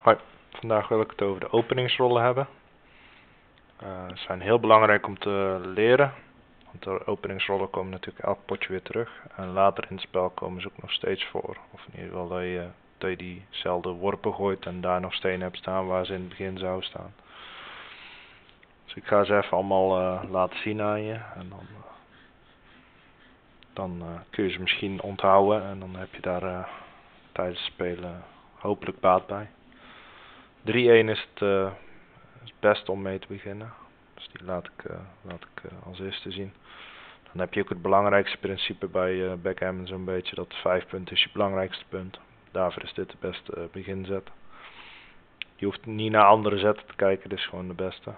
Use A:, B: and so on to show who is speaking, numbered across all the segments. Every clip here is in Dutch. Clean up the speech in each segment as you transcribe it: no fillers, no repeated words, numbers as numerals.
A: Hoi, vandaag wil ik het over de openingsrollen hebben. Ze zijn heel belangrijk om te leren, want de openingsrollen komen natuurlijk elk potje weer terug. En later in het spel komen ze ook nog steeds voor. Of in ieder geval dat je diezelfde worpen gooit en daar nog stenen hebt staan waar ze in het begin zouden staan. Dus ik ga ze even allemaal laten zien aan je. En dan kun je ze misschien onthouden en dan heb je daar tijdens het spelen hopelijk baat bij. 3-1 is het best om mee te beginnen. Dus die laat ik als eerste zien. Dan heb je ook het belangrijkste principe bij backgammon zo'n beetje. Dat 5 punten is je belangrijkste punt. Daarvoor is dit de beste beginzet. Je hoeft niet naar andere zetten te kijken, dit is gewoon de beste.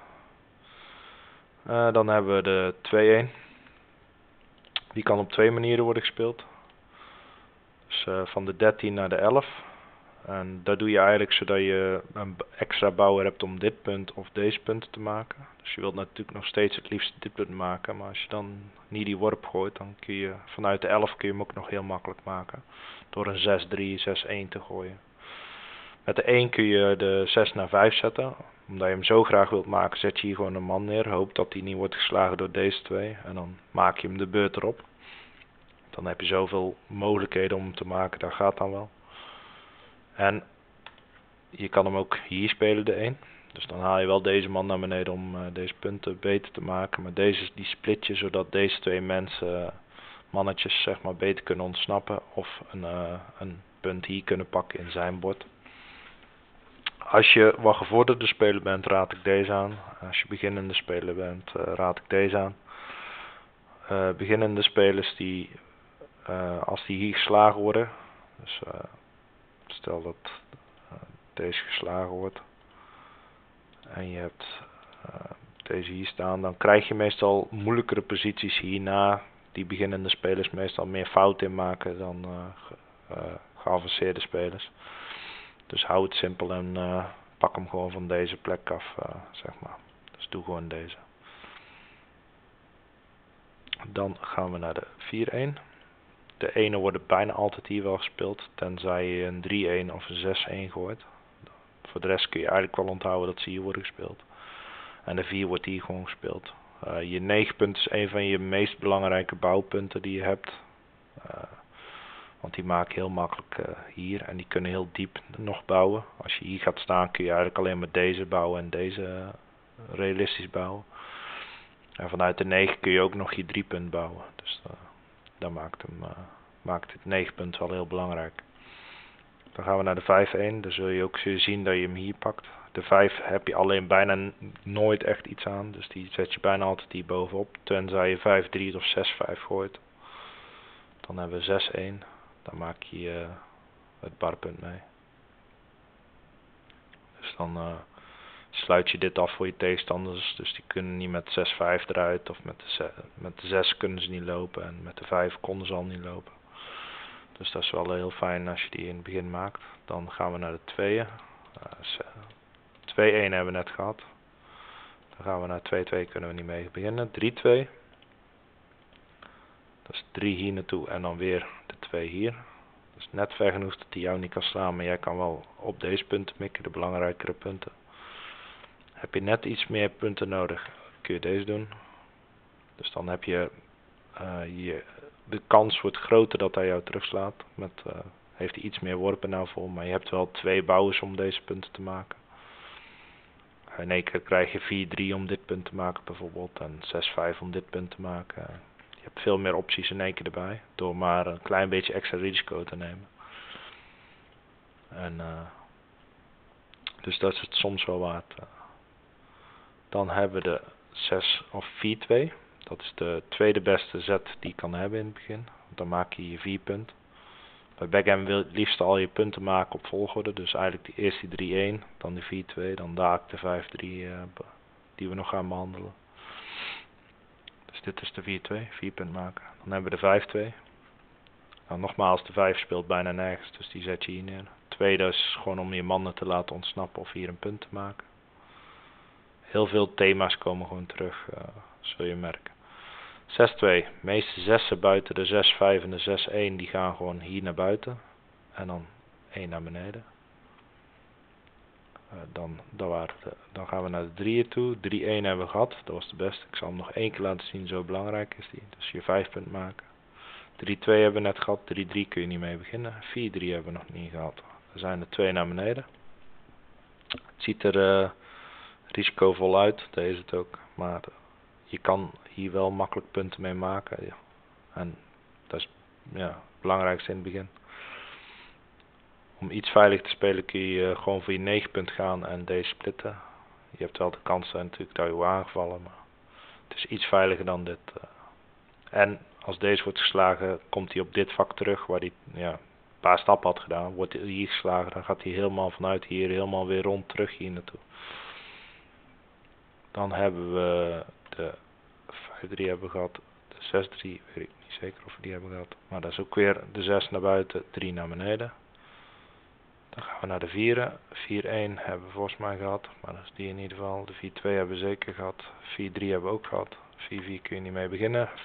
A: Dan hebben we de 2-1. Die kan op twee manieren worden gespeeld. Dus van de 13 naar de 11. En dat doe je eigenlijk zodat je een extra bouwer hebt om dit punt of deze punten te maken. Dus je wilt natuurlijk nog steeds het liefst dit punt maken. Maar als je dan niet die worp gooit, dan kun je vanuit de 11 kun je hem ook nog heel makkelijk maken. Door een 6-3, 6-1 te gooien. Met de 1 kun je de 6 naar 5 zetten. Omdat je hem zo graag wilt maken, zet je hier gewoon een man neer. Hoop dat hij niet wordt geslagen door deze twee. En dan maak je hem de beurt erop. Dan heb je zoveel mogelijkheden om hem te maken, dat gaat dan wel. En je kan hem ook hier spelen, de 1. Dus dan haal je wel deze man naar beneden om deze punten beter te maken. Maar deze die split je zodat deze twee mensen, mannetjes zeg maar, beter kunnen ontsnappen. Of een punt hier kunnen pakken in zijn bord. Als je wat gevorderde speler bent, raad ik deze aan. Als je beginnende speler bent, raad ik deze aan. Beginnende spelers die, als die hier geslagen worden. Dus stel dat deze geslagen wordt en je hebt deze hier staan, dan krijg je meestal moeilijkere posities hierna, die beginnende spelers meestal meer fout in maken dan geavanceerde spelers. Dus hou het simpel en pak hem gewoon van deze plek af, zeg maar. Dus doe gewoon deze. Dan gaan we naar de 4-1. De ene wordt bijna altijd hier wel gespeeld, tenzij je een 3-1 of een 6-1 gooit. Voor de rest kun je eigenlijk wel onthouden dat ze hier worden gespeeld. En de 4 wordt hier gewoon gespeeld. Je 9 punten is een van je meest belangrijke bouwpunten die je hebt. Want die maken heel makkelijk hier en die kunnen heel diep nog bouwen. Als je hier gaat staan kun je eigenlijk alleen maar deze bouwen en deze realistisch bouwen. En vanuit de 9 kun je ook nog je 3 punt bouwen. Dus dat maakt het 9 punt wel heel belangrijk. Dan gaan we naar de 5-1. Dan zul je ook zien dat je hem hier pakt. De 5 heb je alleen bijna nooit echt iets aan. Dus die zet je bijna altijd hier bovenop. Tenzij je 5-3 of 6-5 gooit. Dan hebben we 6-1. Dan maak je het barpunt mee. Dus dan sluit je dit af voor je tegenstanders. Dus die kunnen niet met 6-5 eruit. Of met de 6 kunnen ze niet lopen. En met de 5 konden ze al niet lopen. Dus dat is wel heel fijn als je die in het begin maakt. Dan gaan we naar de 2'en. 2-1 hebben we net gehad. Dan gaan we naar 2-2, kunnen we niet mee beginnen. 3-2. Dat is 3 hier naartoe en dan weer de 2 hier. Dat is net ver genoeg dat hij jou niet kan slaan, maar jij kan wel op deze punten mikken, de belangrijkere punten. Heb je net iets meer punten nodig, kun je deze doen. Dus dan heb je de kans wordt groter dat hij jou terugslaat. Heeft hij iets meer worpen nou voor, maar je hebt wel 2 bouwers om deze punten te maken. In één keer krijg je 4-3 om dit punt te maken bijvoorbeeld en 6-5 om dit punt te maken. Je hebt veel meer opties in één keer erbij, door maar een klein beetje extra risico te nemen. Dus dat is het soms wel waard. Dan hebben we de 6 of 4-2. Dat is de tweede beste zet die je kan hebben in het begin. Dan maak je 4 punten. Bij backgammon wil je het liefst al je punten maken op volgorde. Dus eigenlijk eerst die 3-1, dan die 4-2, dan daar de 5-3 die we nog gaan behandelen. Dus dit is de 4-2, 4 punt maken. Dan hebben we de 5-2. Nou, nogmaals, de 5 speelt bijna nergens, dus die zet je hier neer. Tweede is gewoon om je mannen te laten ontsnappen of hier een punt te maken. Heel veel thema's komen gewoon terug, zul je merken. 6-2, de meeste 6'en buiten de 6-5 en de 6-1 die gaan gewoon hier naar buiten. En dan 1 naar beneden. dan gaan we naar de 3 toe. 3-1 hebben we gehad, dat was de beste. Ik zal hem nog 1 keer laten zien, zo belangrijk is die. Dus je 5 punt maken. 3-2 hebben we net gehad, 3-3 kun je niet mee beginnen. 4-3 hebben we nog niet gehad. Er zijn er 2 naar beneden. Het ziet er risicovol uit, dat is het ook. Maar je kan hier wel makkelijk punten mee maken. Ja. En dat is het belangrijkste in het begin. Om iets veilig te spelen kun je gewoon voor je 9 punt gaan en deze splitten. Je hebt wel de kans natuurlijk dat je wordt aangevallen, maar het is iets veiliger dan dit. En als deze wordt geslagen, komt hij op dit vak terug waar hij een paar stappen had gedaan. Wordt hij hier geslagen, dan gaat hij helemaal vanuit hier helemaal weer rond terug hier naartoe. Dan hebben we de 5-3 hebben we gehad, de 6-3 weet ik niet zeker of we die hebben gehad. Maar dat is ook weer de 6 naar buiten, 3 naar beneden. Dan gaan we naar de 4. 4-1 hebben we volgens mij gehad, maar dat is die in ieder geval. De 4-2 hebben we zeker gehad. 4-3 hebben we ook gehad. 4-4 kun je niet mee beginnen. 5-4.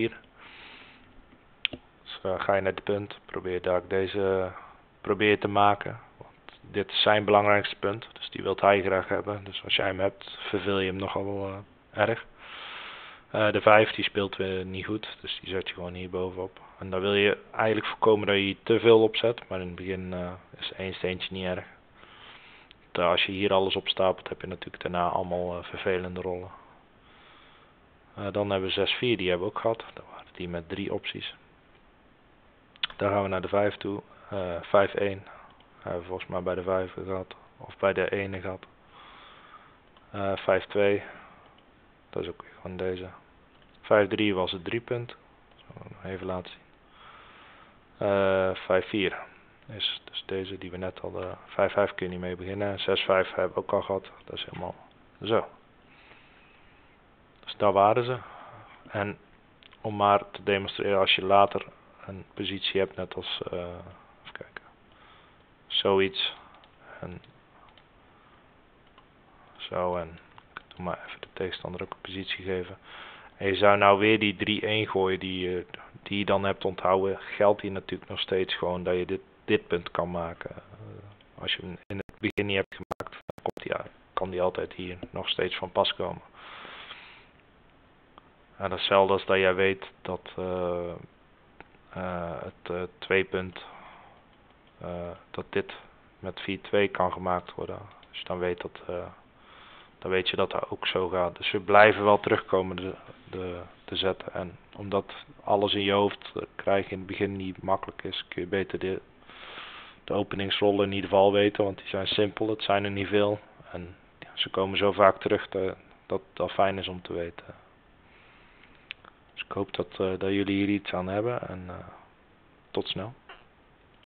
A: Dus ga je naar de punt, probeer daar deze te maken. Want dit is zijn belangrijkste punt, dus die wil hij graag hebben. Dus als jij hem hebt, verveel je hem nogal erg. De 5 die speelt weer niet goed, dus die zet je gewoon hier bovenop. En dan wil je eigenlijk voorkomen dat je te veel opzet, maar in het begin is 1 steentje niet erg. Als je hier alles opstapelt, heb je natuurlijk daarna allemaal vervelende rollen. Dan hebben we 6-4, die hebben we ook gehad. Dat waren die met 3 opties. Dan gaan we naar de 5 toe. 5-1 hebben we volgens mij bij de 5 gehad, of bij de 1 gehad. 5-2, dat is ook weer gewoon deze. 5-3 was het 3 punt. Even laten zien. 5-4 is dus deze die we net hadden. 5-5 kun je niet mee beginnen. 6-5 hebben we ook al gehad. Dat is helemaal zo. Dus daar waren ze. En om maar te demonstreren, als je later een positie hebt, net als even kijken, zoiets en zo, en ik doe maar even de tegenstander ook een positie geven. En je zou nou weer die 3-1 gooien die je dan hebt onthouden, geldt die natuurlijk nog steeds gewoon dat je dit punt kan maken. Als je hem in het begin niet hebt gemaakt, dan kan die altijd hier nog steeds van pas komen. En dat is hetzelfde als dat jij weet dat het 2 punt, dat dit met 4-2 kan gemaakt worden. Dus dan weet dan weet je dat dat ook zo gaat. Dus we blijven wel terugkomen te zetten. En omdat alles in je hoofd krijgen in het begin niet makkelijk is, kun je beter de openingsrollen in ieder geval weten. Want die zijn simpel, het zijn er niet veel. En ze komen zo vaak terug dat het fijn is om te weten. Dus ik hoop dat jullie hier iets aan hebben. En tot snel.